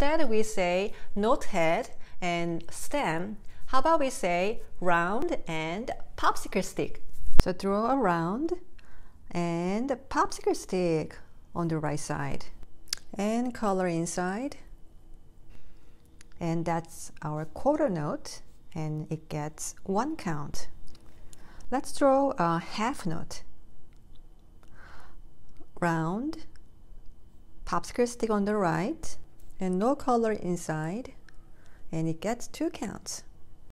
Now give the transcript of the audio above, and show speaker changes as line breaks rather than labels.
instead we say note head and stem, how about we say round and popsicle stick? So draw a round and a popsicle stick on the right side and color inside. And that's our quarter note, and it gets 1 count. Let's draw a half note. Round, popsicle stick on the right, and no color inside, and it gets 2 counts.